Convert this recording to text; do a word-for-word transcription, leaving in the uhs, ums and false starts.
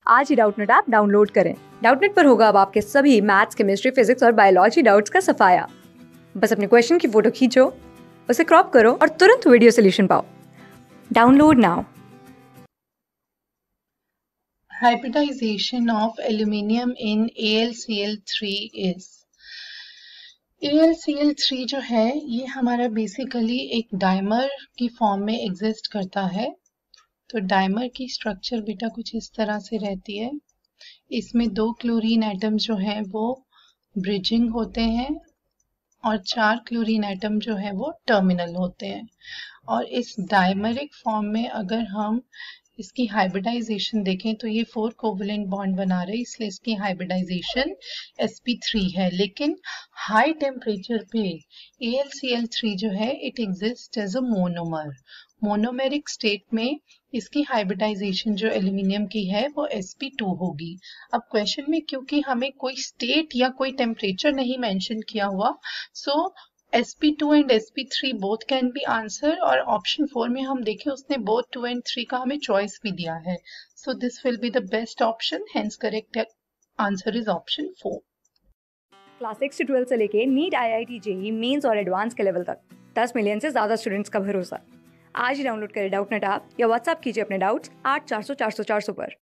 आज ही Doubtnut app download करें। डाउटनेट पर होगा अब आपके सभी मैथ्स, केमिस्ट्री, फिजिक्स और बायोलॉजी डाउट्स का सफाया। बस अपने क्वेश्चन की फोटो खींचो, उसे क्रॉप करो और तुरंत वीडियो सोल्यूशन पाओ। Download now. Hybridization of aluminium in A L C L three is A L C L three जो है ये हमारा बेसिकली एक डाइमर की फॉर्म में एग्जिस्ट करता है। तो डाइमर की स्ट्रक्चर बेटा कुछ इस तरह से रहती है। इसमें दो क्लोरीन एटम जो है वो ब्रिजिंग होते हैं और चार क्लोरीन एटम जो है वो टर्मिनल होते हैं। और इस डाइमरिक फॉर्म में अगर हम इसकी हाइब्रिडाइजेशन देखें तो ये फोर कोवलेंट बॉन्ड बना रहे, इसलिए इसकी हाइब्रिडाइजेशन S P थ्री है। लेकिन हाई टेम्परेचर पे A L C L three जो है it exist as a monomer. Monomeric state में इसकी हाइब्रिडाइजेशन जो एल्यूमिनियम की है वो S P टू होगी। अब क्वेश्चन में क्योंकि हमें कोई स्टेट या कोई टेम्परेचर नहीं मेंशन किया हुआ, so S P two and S P three both can be answer. और ऑप्शन फोर में हम देखें उसने बोथ टू एंड थ्री का हमें चॉइस भी दिया है। So this will be the best option, hence correct answer is option four. Class six से ट्वेल्थ से लेके NEET, I I T, JEE mains और एडवांस के लेवल तक दस मिलियन से ज्यादा स्टूडेंट्स का भरोसा। आज ही डाउनलोड करें डाउटनेट ऐप या व्हाट्सएप कीजिए अपने डाउट्स आठ चार सौ चार सौ चार सौ पर।